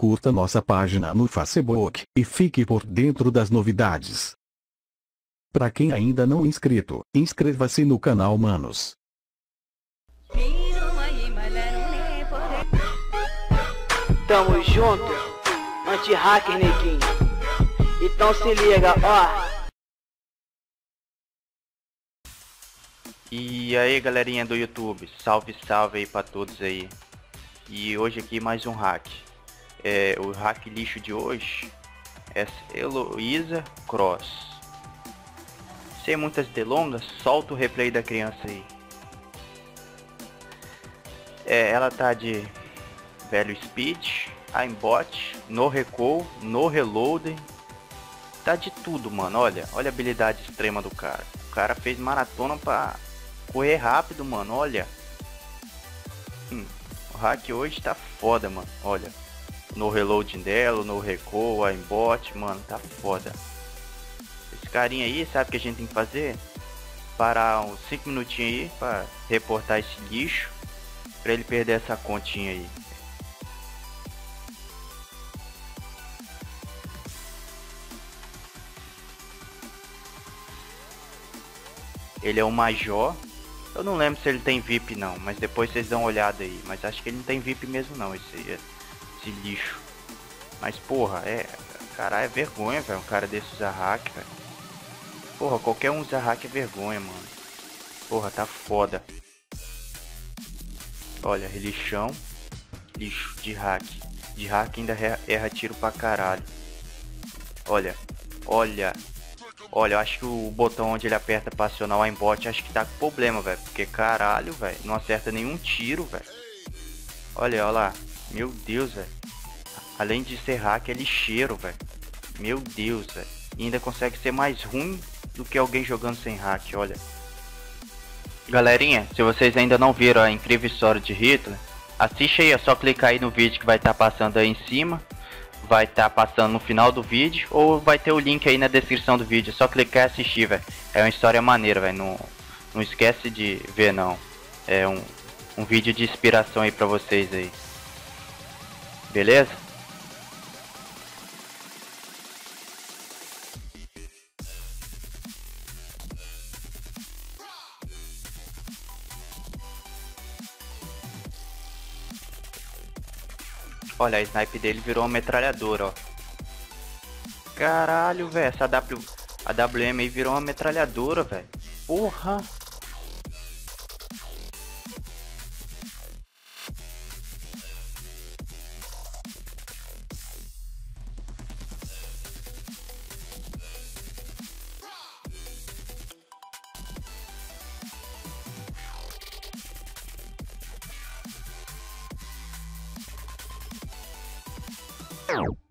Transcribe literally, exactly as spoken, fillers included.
curta nossa página no Facebook e fique por dentro das novidades. Para quem ainda não é inscrito, inscreva-se no canal, manos. Tamo junto, anti-hacker, neguinho. Então se liga, ó. E aí, galerinha do YouTube, salve salve aí pra todos aí. E hoje aqui mais um hack. É, o hack lixo de hoje é Heloísa Cross. Sem muitas delongas, solta o replay da criança aí. É, ela tá de velho speed, aimbot, no recall, no reloading. Tá de tudo, mano. Olha, olha a habilidade extrema do cara. O cara fez maratona pra correr rápido, mano. Olha. Hum, o hack hoje tá foda, mano. Olha. No reloading dela, no recall, aimbot, mano. Tá foda. Esse carinha aí, sabe o que a gente tem que fazer? Parar uns cinco minutinhos aí pra reportar esse lixo. Pra ele perder essa continha aí. Ele é um major. Eu não lembro se ele tem V I P não, mas depois vocês dão uma olhada aí. Mas acho que ele não tem V I P mesmo não, esse, esse lixo. Mas porra, é... Caralho, é vergonha, velho, um cara desse usar hack, velho. Porra, qualquer um usar hack é vergonha, mano. Porra, tá foda. Olha, lixão. Lixo de hack. De hack ainda erra tiro pra caralho. Olha, olha... Olha, eu acho que o botão onde ele aperta pra acionar o aimbot, acho que tá com problema, velho. Porque caralho, velho, não acerta nenhum tiro, velho. Olha, olha lá. Meu Deus, velho. Além de ser hack, é lixeiro, velho. Meu Deus, velho. E ainda consegue ser mais ruim do que alguém jogando sem hack, olha. Galerinha, se vocês ainda não viram a incrível história de Hitler, assiste aí, é só clicar aí no vídeo que vai estar passando aí em cima. Vai estar tá passando no final do vídeo, ou vai ter o link aí na descrição do vídeo. É só clicar e assistir, velho. É uma história maneira, velho. Não, não esquece de ver, não. É um, um vídeo de inspiração aí pra vocês aí. Beleza? Olha, a snipe dele virou uma metralhadora, ó. Caralho, velho. Essa W... A W M aí virou uma metralhadora, velho. Porra. Ow.